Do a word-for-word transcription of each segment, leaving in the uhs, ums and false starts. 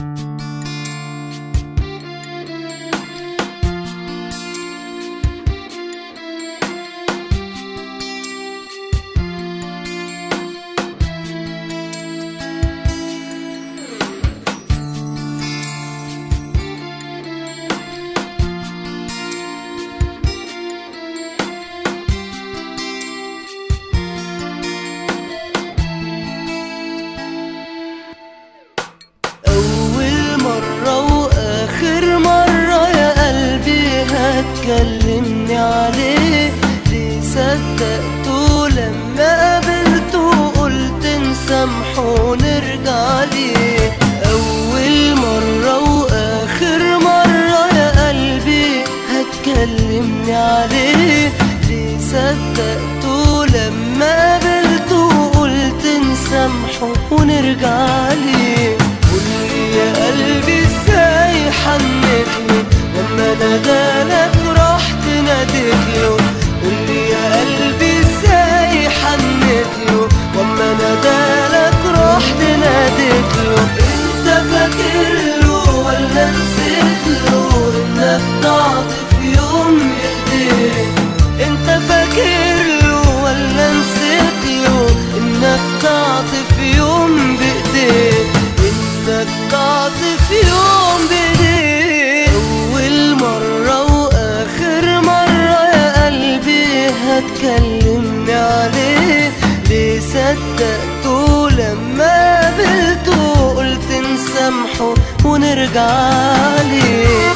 كلمني عليه ليه صدقته لما قابلته قلت نسامحه ونرجع ليه. أول مرة وآخر مرة يا قلبي هتكلمني عليه ليه صدقته لما قابلته قلت نسامحه ونرجع ليه. قولي يا قلبي ازاي حنتني لما نادالك رحت ناديتله. قولي يا قلبي ازاي حنتله لما نادالك رحت ناديتله. انت فاكرله ولا نسيتله انك ضعت في يوم ايديه؟ انت فاكرله ولا نسيتله انك ضعت في يوم بايديه؟ انك ضعت في يوم بايديه. اول مرة واخر مرة يا قلبي هتكلمني عليه ليه صدقته لما قابلته قلت نسامحه ونرجع ليه.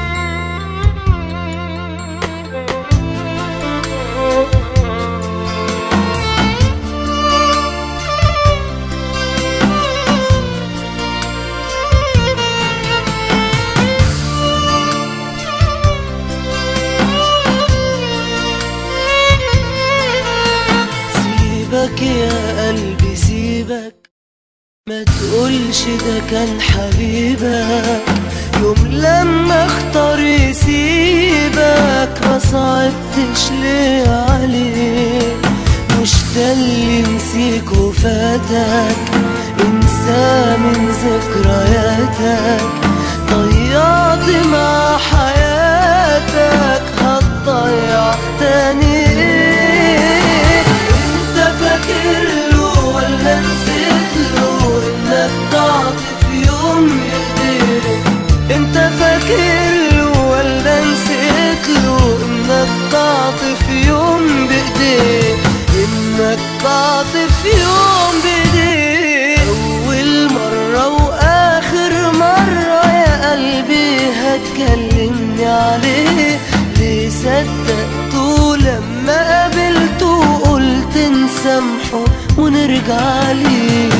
سيبك يا قلبي سيبك ما تقولش ده كان حبيبك. يوم لما اختار يسيبك ما صعبتش ليه عليه. مش ده اللي نسيك وفاتك انسى من ذكرياتك. ضيعت مع حياتك هتضيع تاني ايه؟ انت فاكرله ولا نسيتله انك ضعت في يوم ايديه؟ انت فاكرله ولا نسيتله انك ضعت في يوم بايديه؟ انك ضعت في يوم بايديه. اول مرة واخر مرة يا قلبي هتكلمني عليه ليه صدقته لما قابلته قلت نسامحه ونرجع ليه.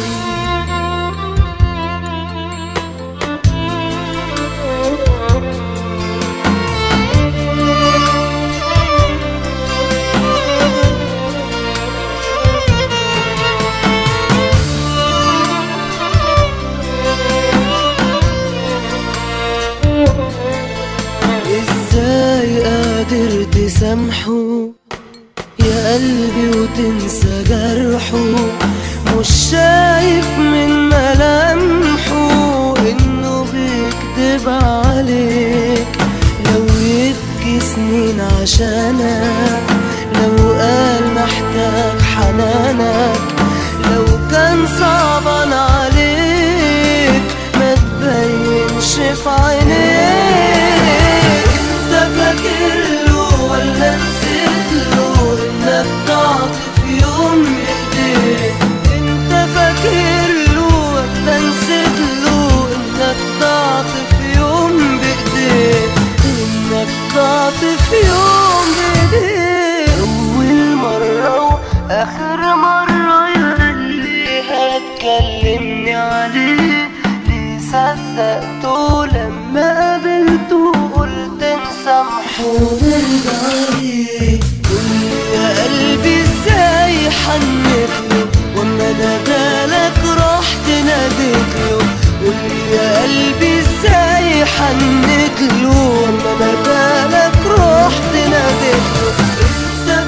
ازاي قادر تسامحه يا قلبي وتنسى جرحه؟ مش شايف من ملامحه انه بيكدب عليك؟ لو يبكي سنين عشانك، لو قال محتاج حنانك، لو كان صعبان عليك ما تبينش في عينيك. انت فاكرله ولا نسيتله انك ضعت في يوم ايديه؟ انت فاكرله ولا نسيتله انك ضعت في يوم بايديه؟ انك ضعت في يوم بايديه. اول مرة واخر مرة يا قلبي هتكلمني عليه ليه صدقته لما قابلته قلت نسامحه ونرجع ليه. قولي يا قلبي ازاي حنتله واما نادالك رحت ناديتله؟ قولي يا قلبي ازاي حنتله واما نادالك رحت ناديتله؟ انت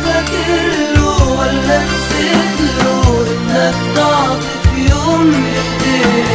فاكرله ولا نسيتله انك ضعت في يوم ايديه؟